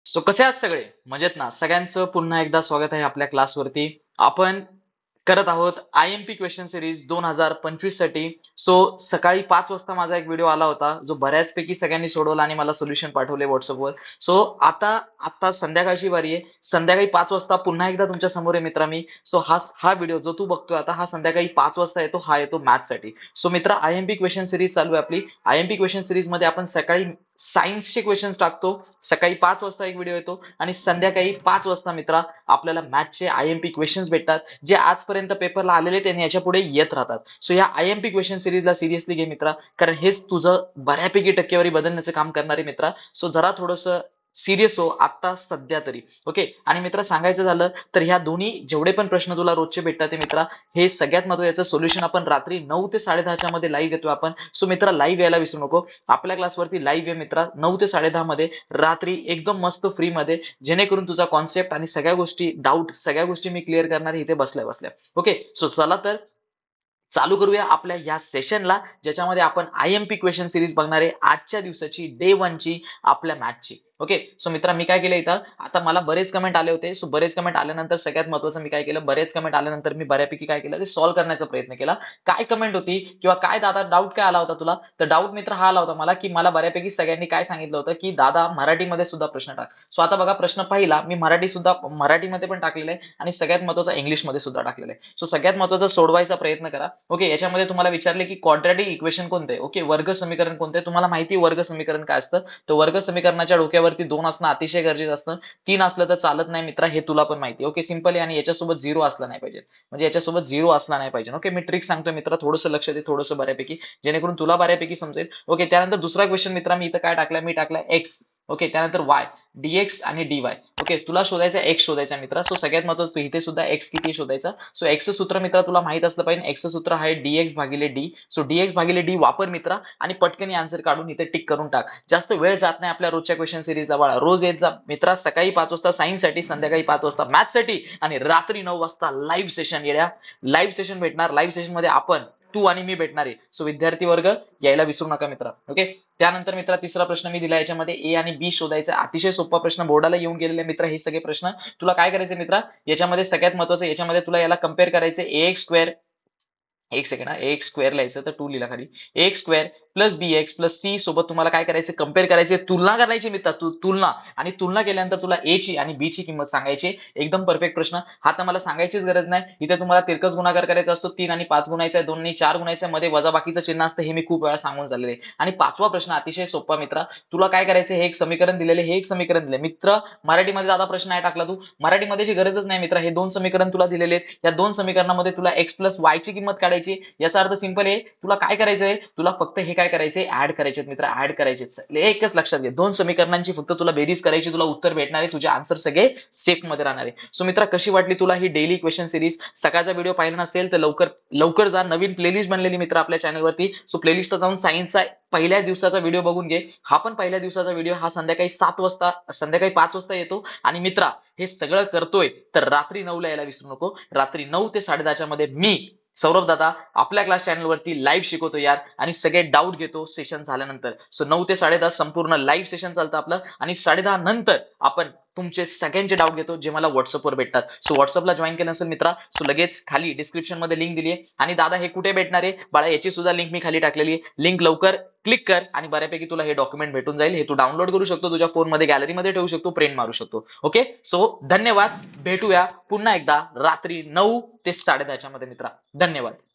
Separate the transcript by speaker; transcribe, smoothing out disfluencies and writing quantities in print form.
Speaker 1: कसे आहात सगळे? मजेत ना? सगळ्यांचं पुन्हा एकदा स्वागत आहे आपल्या क्लासवरती. आपण करत आहोत आय-एम-पी क्वेशन सीरीज 2025 साठी. सकाळी 5 वाजता माझा एक व्हिडिओ आला होता, जो बऱ्याचपैकी सगळ्यांनी सोडवला आणि मला सोल्युशन पाठवले WhatsAppवर. आता आता संध्याकाळची बारी आहे. संध्याकाळी 5 वाजता पुन्हा एकदा तुमच्या समोर आहे मित्रा मी. हा व्हिडिओ जो तू बघतोय आता हा संध्याकाळी 5 वाजता येतो. हा येतो मॅथ्ससाठी. मित्रा आय-एम-पी क्वेशन सीरीज चालू आहे आपली. आय-एम-पी क्वेशन सीरीजमध्ये आपण सकाळी सायन्सचे क्वेश्चन्स टाकतो. सकाळी 5 वाजता एक व्हिडिओ येतो आणि संध्याकाळी 5 वाजता मित्रा आपल्याला मॅथ्सचे आय-एम-पी क्वेश्चन्स भेटतात. जे आजपर्यंत पेपरला आलेले त्यांनी याच्यापुढे येत राहतात. या आय-एम-पी क्वेशन सीरीजला सिरियसली घे मित्रा, कारण हेच तुझं बऱ्यापैकी टक्केवारी बदलण्याचं काम करणारे मित्रा. जरा थोडंसं सिरियस हो आता सध्या तरी. ओके. आणि मित्रा सांगायचं झालं तर ह्या दोन्ही जेवढे पण प्रश्न तुला रोजचे भेटतात ते मित्रा, हे सगळ्यात महत्त्वाचं सोल्युशन आपण रात्री 9 ते 10:30च्या मध्ये लाईव्ह येतो आपण. मित्रा लाईव्ह यायला विसरू नको. आपल्या क्लासवरती लाईव्ह आहे मित्रा 9 ते 10:30 मध्ये रात्री एकदम मस्त फ्री मध्ये, जेणेकरून तुझा कॉन्सेप्ट आणि सगळ्या गोष्टी डाऊट सगळ्या गोष्टी मी क्लिअर करणार इथे बसल्या बसल्या. ओके. चला तर चालू करूया आपल्या या सेशनला, ज्याच्यामध्ये आपण आय-एम-पी क्वेशन सीरीज बघणार आहे आजच्या दिवसाची डे 1 ची आपल्या मॅथची. ओके. मित्रा मी काय केलं इथं, आता मला बरेच कमेंट आले होते. बरेच कमेंट आल्यानंतर सगळ्यात महत्त्वाचं मी काय केलं, बरेच कमेंट आल्यानंतर मी बऱ्यापैकी काय केलं ते सॉल्व्ह करण्याचा प्रयत्न केला. काय कमेंट होती किंवा काय दादा डाऊट काय आला होता तुला? तर डाऊट मित्र हा आला होता मला, की मला बऱ्यापैकी सगळ्यांनी काय सांगितलं होतं, की दादा मराठीमध्ये सुद्धा प्रश्न टाक. आता बघा प्रश्न पहिला मी मराठीमध्ये पण टाकलेला आहे आणि सगळ्यात महत्त्वाचा इंग्लिशमध्ये सुद्धा टाकलेला आहे. सगळ्यात महत्त्वाचं सोडवायचा प्रयत्न करा. ओके. याच्यामध्ये तुम्हाला विचारले, की क्वाड्रॅटिक इक्वेशन कोणते आहे? ओके. वर्ग समीकरण कोणते आहे? तुम्हाला माहिती आहे वर्ग समीकरण काय असतं? तर वर्ग समीकरणाच्या डोक्यावरती 2 असणं अतिशय गरजेचं असतं. 3 असलं तर चालत नाही मित्रा, हे तुला पण माहिती आहे. ओके. सिंपल आहे आणि याच्यासोबत 0 असला नाही पाहिजे. म्हणजे याच्यासोबत 0 असला नाही पाहिजे. ओके. मी ट्रिक सांगतोय मित्रा, थोडंसं लक्ष दे, थोडंसं बऱ्यापैकी, जेणेकरून तुला बऱ्यापैकी समजेल. ओके. त्यानंतर दुसरा क्वेश्चन मित्रा मी इथं काय टाकलाय, मी टाकलाय एक्स. ओके. त्यानंतर वाय, dx आणि dy. ओके. तुला शोधायचा x शोधायचा मित्रा. सगळ्यात महत्त्वाचं इथे सुद्धा x किती शोधायचा. x चं सूत्र मित्रा तुला माहित असलं पाहिजे. x चं सूत्र आहे dx भागिले d. dx भागिले d वापर मित्रा आणि पटकन आन्सर काढून इथे टिक करून टाक. जास्त वेळ जात नाही आपल्या रोजच्या क्वेश्चन सीरीजला बाळा. रोज येत जा मित्रा. सकाळी 5 वाजता सायन्ससाठी, संध्याकाळी 5 वाजता मॅथ्ससाठी आणि रात्री 9 वाजता लाईव्ह सेशन येड्या. लाईव्ह सेशन भेटणार. लाईव्ह सेशनमध्ये आपण, तू आणि मी भेटणार आहे. विद्यार्थी वर्ग यायला विसरू नका मित्रा. ओके. त्यानंतर मित्रा तिसरा प्रश्न मी दिला, याच्यामध्ये ए आणि बी शोधायचा. अतिशय सोपा प्रश्न बोर्डाला येऊन गेलेले मित्र हे सगळे प्रश्न. तुला काय करायचे मित्रा, याच्यामध्ये सगळ्यात महत्त्वाचं याच्यामध्ये तुला याला कंपेअर करायचे ax स्क्वेअर. एक सेकंड हा, एक्स स्क्वेअर लिहायचं तर 2 लिहिला खाली. X square plus B X plus C सोबत तुम्हाला काय करायचं, कंपेअर करायचे, तुलना करायची मित्रा. तुलना. आणि तुलना केल्यानंतर तुला ए ची आणि बी ची किंमत सांगायची. एकदम परफेक्ट प्रश्न हा. तर मला सांगायचीच गरज नाही. इथे तुम्हाला तिरकस गुणाकार करायचा असतो. 3 आणि 5 गुणायचा आहे, 2 आणि 4 गुणायचा आहे, मध्ये वजाबाकीचं चिन्ह असतं, हे मी खूप वेळा सांगून झालेलं आहे. आणि 5वा प्रश्न अतिशय सोपा मित्रा. तुला काय करायचं, हे एक समीकरण दिलेले, हे एक समीकरण दिले मित्र. मराठीमध्ये दादा प्रश्न नाही टाकला तू, मराठीमध्ये गरजच नाही मित्रा. हे 2 समीकरण तुला दिलेले आहेत. या 2 समीकरणामध्ये तुला x प्लस y ची किंमत काढायची. याचा अर्थ सिंपल आहे. तुला काय करायचंय, तुला फक्त हे काय करायचंय, ऍड करायचे मित्र, ऍड करायचे. एकच लक्षात घे, 2 समीकरणांची फक्त तुला बेरीज करायची, तुला उत्तर भेटणार आहे, तुझे आन्सर सगळे सेफ मध्ये राहणार आहे. मित्रा कशी वाटली तुला ही डेली क्वेश्चन सिरीज? सकाळचा व्हिडिओ पाहिला नसेल तर लवकर लवकर जा. नवीन प्लेलिस्ट बनलेली मित्र आपल्या चॅनलवरती. प्लेलिस्टला जाऊन सायन्सचा पहिल्या दिवसाचा व्हिडिओ बघून घे. हा पण पहिल्या दिवसाचा व्हिडिओ, हा संध्याकाळी 7 वाजता संध्याकाळी 5 वाजता येतो. आणि मित्रा हे सगळं करतोय तर रात्री 9 ला यायला विसरू नको. रात्री 9 ते 10:30 मध्ये मी सौरभ दादा आपल्या क्लास चॅनलवरती लाईव्ह शिकवतो यार, आणि सगळे डाऊट घेतो सेशन झाल्यानंतर. 9 ते 10:30 संपूर्ण लाईव्ह सेशन चालतं आपलं, आणि 10:30 नंतर आपण तुमचे सगळ्यांचे डाऊट घेतो जे मला व्हॉट्सअपवर भेटतात. व्हॉट्सअपला जॉईन केलं असेल मित्रा, लगेच खाली डिस्क्रिप्शन मध्ये लिंक दिली आहे. आणि दादा हे कुठे भेटणार आहे बाळा, याची सुद्धा लिंक मी खाली टाकलेली आहे. लिंक लवकर क्लिक कर आणि बऱ्यापैकी तुला हे डॉक्युमेंट भेटून जाईल. हे तू डाउनलोड करू शकतो, तुझ्या फोनमध्ये गॅलरीमध्ये ठेवू शकतो, प्रिंट मारू शकतो. ओके. धन्यवाद. भेटूया पुन्हा एकदा रात्री 9 ते 10:30 मध्ये मित्रा. धन्यवाद.